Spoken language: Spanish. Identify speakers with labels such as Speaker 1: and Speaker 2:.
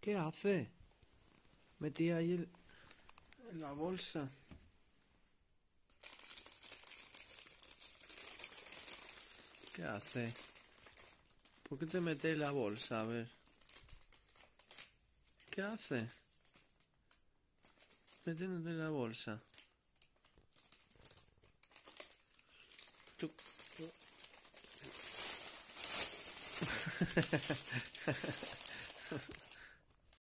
Speaker 1: ¿Qué hace? Metí ahí en la bolsa. ¿Qué hace? ¿Por qué te metes en la bolsa? A ver. ¿Qué hace? Metiéndote en la bolsa. Tú- tú-